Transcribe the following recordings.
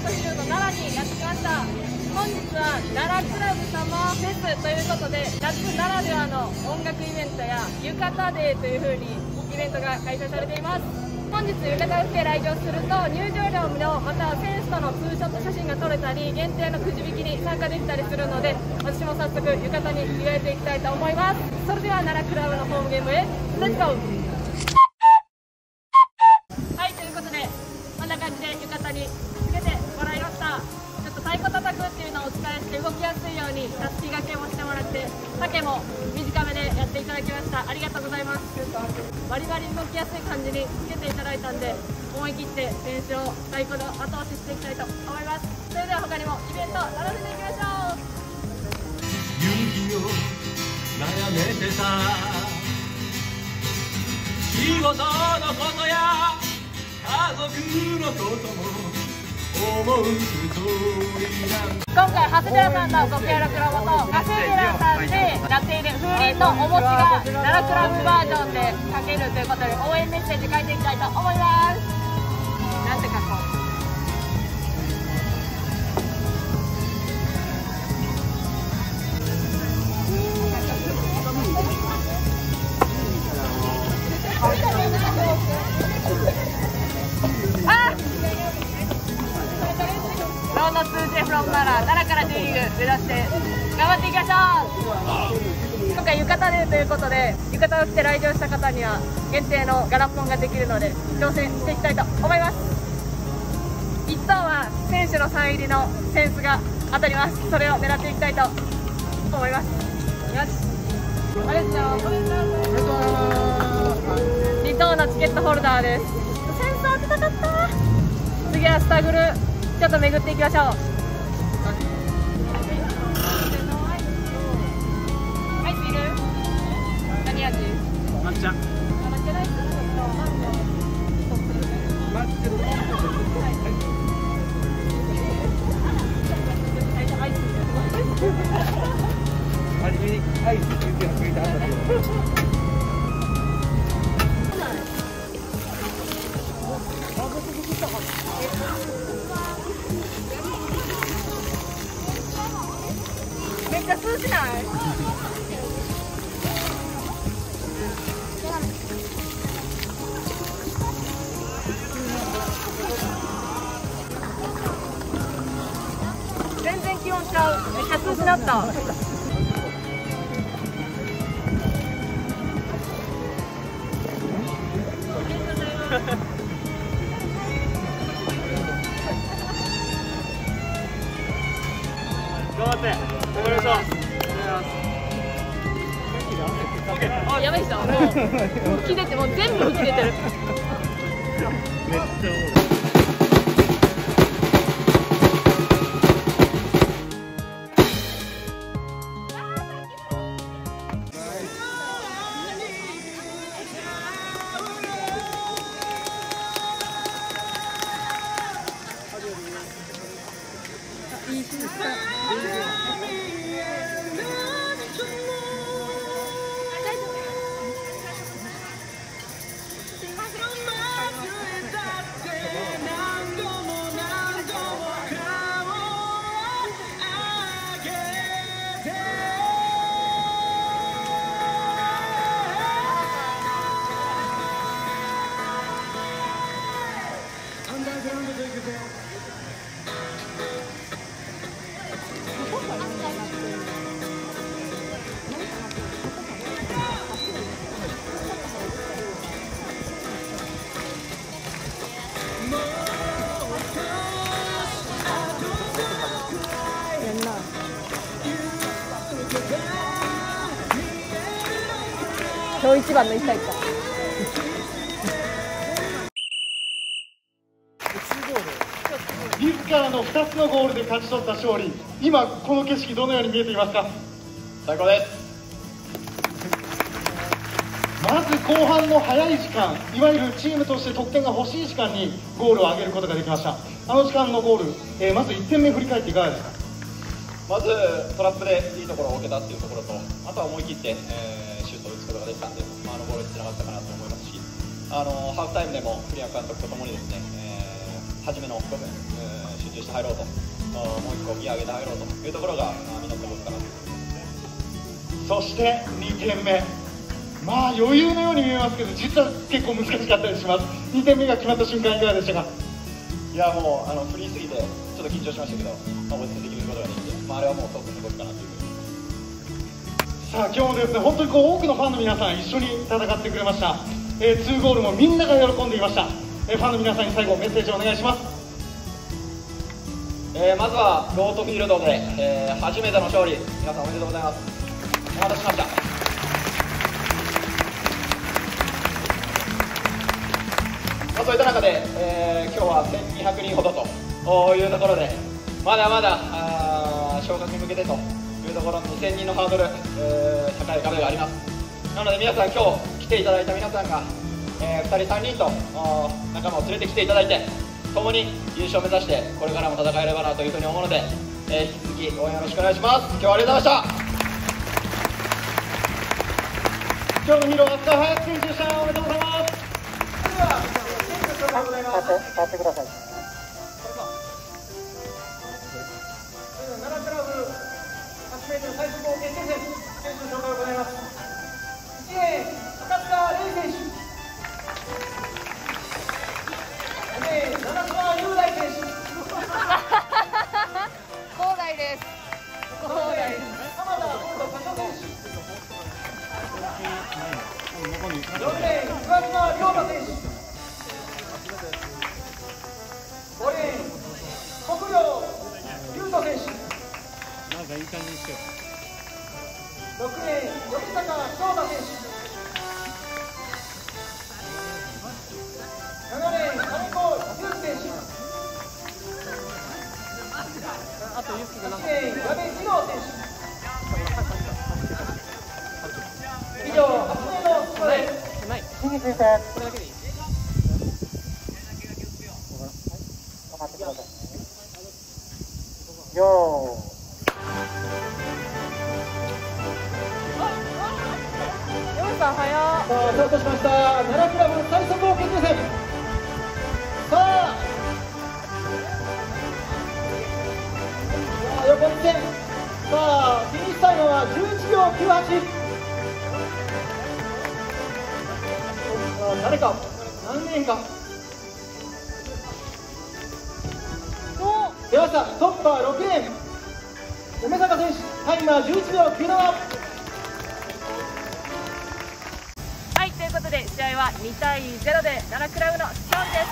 と昼の奈良にやってきました。本日は奈良クラブサマーフェスということで、夏ならではの音楽イベントや浴衣デーという風にイベントが開催されています。本日浴衣を着て来場すると入場料無料、または選手とのツーショット写真が撮れたり限定のくじ引きに参加できたりするので、私も早速浴衣に着替えていきたいと思います。それでは奈良クラブのホームゲームへレッツゴー。はい、ということでこんな感じで浴衣につけてもらいました。ちょっと太鼓叩くっていうのをお伝えして動きやすいようにたすき掛けもしてもらって、丈も短めでやっていただきました。ありがとうございます。バリバリ動きやすい感じにつけていただいたんで、思い切って選手を太鼓で後押ししていきたいと思います。それでは他にもイベント楽しんでいきましょう。 勇気を悩めてた仕事のことや家族のことも思う通りなんだ。 今回長谷寺さんのご協力のもと、長谷寺さんでやっている風鈴のお餅が奈良クラブバージョンで書けるということで、応援メッセージ書いていきたいと思います。なんて書こう。ロード 2J from 奈良から J リーグ目指して頑張っていきましょう。今回浴衣デーということで、浴衣を着て来場した方には限定のガラポンができるので挑戦していきたいと思います。1等は選手のサイン入りのセンスが当たります。それを狙っていきたいと思います。よし、ありがとうございます。2等のチケットホルダーです。センス当てたかった。次はスタグルちょっと巡っていきましょう。アイスいる？何味？ 抹茶。 抹茶ライス。 初めにアイスって言ってくれてはったけど。 めっちゃ涼しない？全然気温ちゃう。めっちゃ涼しなった。頑張って。お願いします。 あ、やばいっすよ。もう吹き出て、もう全部吹き出てる。 めっちゃおもろい。 いい日ですか。今日一番の一体か。 自らの2つのゴールで勝ち取った勝利、今この景色どのように見えていますか？ 最高です。 まず後半の早い時間、いわゆるチームとして得点が欲しい時間にゴールを挙げることができました。あの時間のゴール、まず1点目振り返っていかがですか？ まずトラップでいいところを置けたっていうところと、あとは思い切って、シュートを打つことができたんで、あのゴールにつながったかなと思いますし、ハーフタイムでも栗山監督とともにですね、 初めの部分、集中して入ろうと、もう1個ギア上げて入ろうというところが実ったことかなと。 そして2点目、まあ余裕のように見えますけど、実は結構難しかったりします。2点目が決まった瞬間いかがでしたか？ いやもうフリーすぎてちょっと緊張しましたけど、落ち着いて決めることができて、あれはもうトップのことかなというふうに。 さあ今日もですね、本当に多くのファンの皆さん一緒に戦ってくれました。2ゴールもみんなが喜んでいました。ファンの皆さんに最後メッセージをお願いします。 まずはロートフィールドで、初めての勝利、皆さんおめでとうございます。お待たせしました。そういった中で、今日は1200人ほどというところで、まだまだ昇格に向けてというところ、2000人のハードル、高い壁があります。なので皆さん、今日来ていただいた皆さんが、2人3人と仲間を連れてきていただいて、共に優勝を目指してこれからも戦えればなというふうに思うので、引き続き応援よろしくお願いします。今日はありがとうございました。 今日のヒーローは塚林選手でした。おめでとうございます。それでは選手の紹介をお願いします。立ってください。奈良クラブ 8m 最速合計戦選手の紹介を行います。1レーン赤塚玲選手、2レーン長島雄大選手、 広大です。 浜田ゴールド加藤選手、4レーン岩島亮太選手、5レーン国領優斗選手、なんかいい感じにしよう。6レーン吉高翔太選手、7レーン金子優選手、8レーン矢部二郎選手。以上8名のスコアです。位置についてこれだけでいい。分かってください。よー。 さん早っ。 さあスタートしました。奈良クラブ最速王決定戦。さあ横一線。さあフィニッシュタイムは11秒98。誰か何年か出ました。トップは6レーン梅坂選手、タイマー11秒97。 はい、ということで試合は2対0で奈良クラブの勝利です。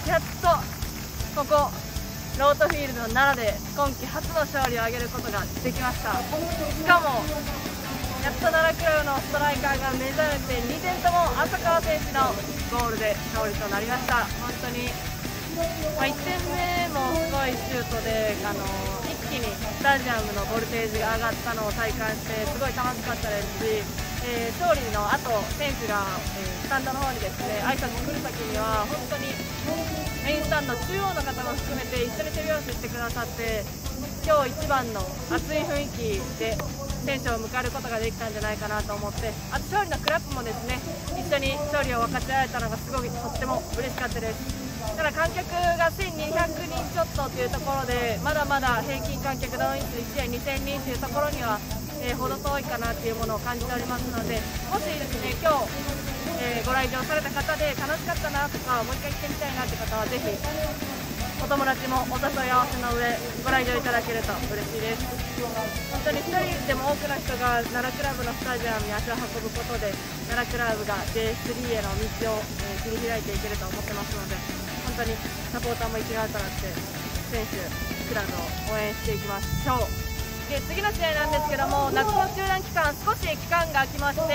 やっとここロートフィールド奈良で今季初の勝利を挙げることができました。しかもやっと奈良クラブのストライカーが目覚めて2点とも浅川選手のゴールで勝利となりました。本当に、1点目もすごいシュートで一気にスタジアムのボルテージが上がったのを体感してすごい楽しかったですし、勝利の後選手が、スタンドの方にですね挨拶来るときには本当にメインスタンド中央の方も含めて一緒に手拍子してくださって、今日一番の熱い雰囲気で選手を迎えることができたんじゃないかなと思って、あと勝利のクラップもですね一緒に勝利を分かち合えたのがすごいとっても嬉しかったです。ただ観客が1200人ちょっとというところで、まだまだ平均観客動員数1試合2000人というところには、程遠いかなというものを感じておりますので、もしですね今日、ご来場された方で楽しかったなとかもう一回来てみたいなという方はぜひお友達もお誘い合わせの上ご来場いただけると嬉しいです。本当に1人でも多くの人が奈良クラブのスタジアムに足を運ぶことで奈良クラブが J3 への道を、切り開いていけると思ってますので、本当にサポーターも一丸となって選手、クラブを応援していきましょう。で次の試合なんですけども、夏の中断期間少し期間が空きまして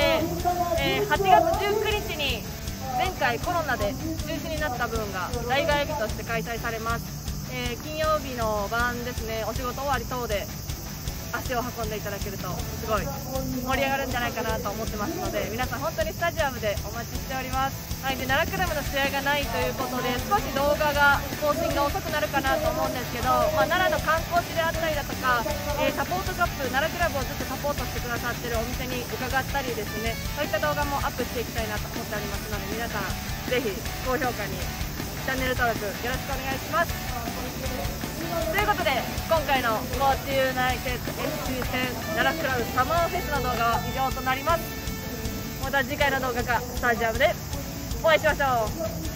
、8月19日に前回コロナで中止になった分が代替日として開催されます。金曜日の晩ですね、お仕事終わり等で足を運んでいただけるとすごい盛り上がるんじゃないかなと思ってますので、皆さん本当にスタジアムでお待ちしております。はい、で奈良クラブの試合がないということで少し動画が更新が遅くなるかなと思うんですけど、奈良の観光地であったりだとか、サポートショップ奈良クラブをずっとサポートしてくださっているお店に伺ったりですね、そういった動画もアップしていきたいなと思っておりますので、皆さんぜひ高評価にチャンネル登録よろしくお願いします。ということで今回のモーチユナイテッド FC 戦奈良クラブサマーフェスの動画は以上となります。また次回の動画かスタジアムでお会いしましょう。